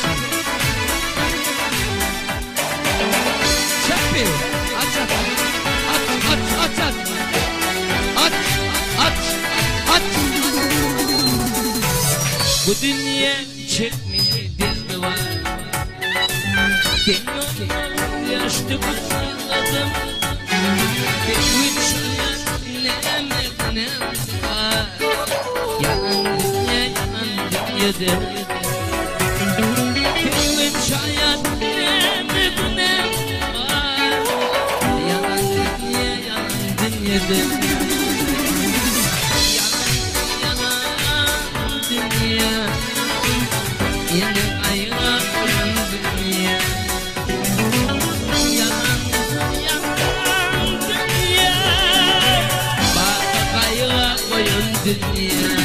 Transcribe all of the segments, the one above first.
Çapı. Aç at. Aç. Aç. Bu dünya çekmeli derdi var. Demiyorum yaşlı başladım. Üç yalan ne var. Yalan dünyada. Üç hayat ne var. Yalan dünyada. Yine ayıra koyan dünya. Yalan dünya. Bak ayıra koyan dünya.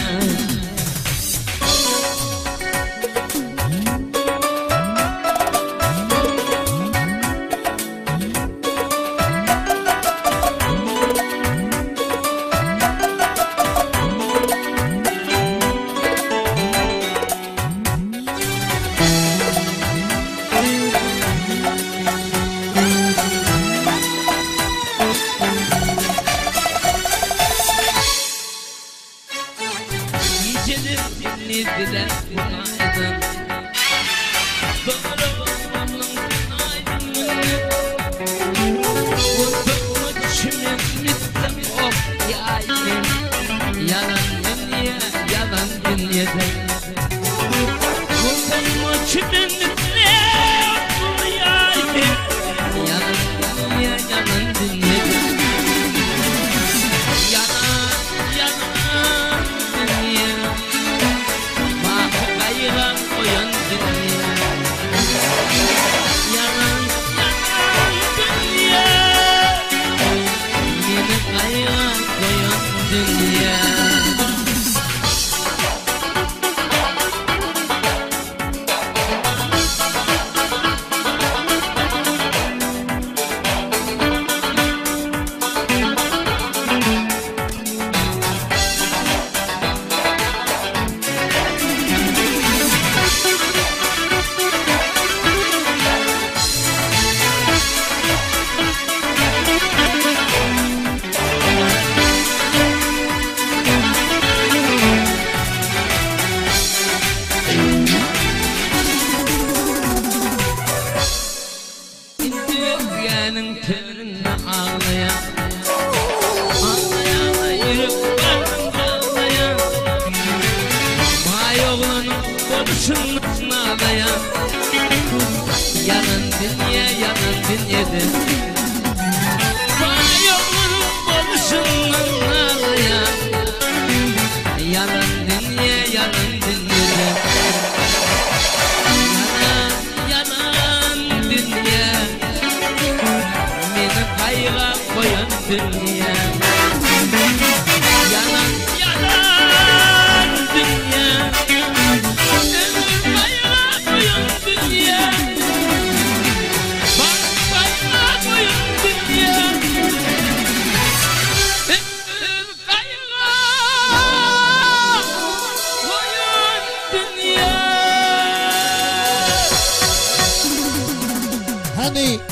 Nidden günaydın. Doğru günaydın. Unutma çimimizden of yayın. Yalan dünyada. Unutma çimimizden of yayın. Yalan dünyada. Töründe ağlayan yürüp ağlayan vay oğlanın konuşundan ağlayan yalan dünyada vay oğlanın konuşundan ağlayan yalan dünyada ayıra koyan dünya. Yalan dünya. Ayıra koyan dünya. Bak ayıra koyan dünya. Ayıra koyan dünya. Hani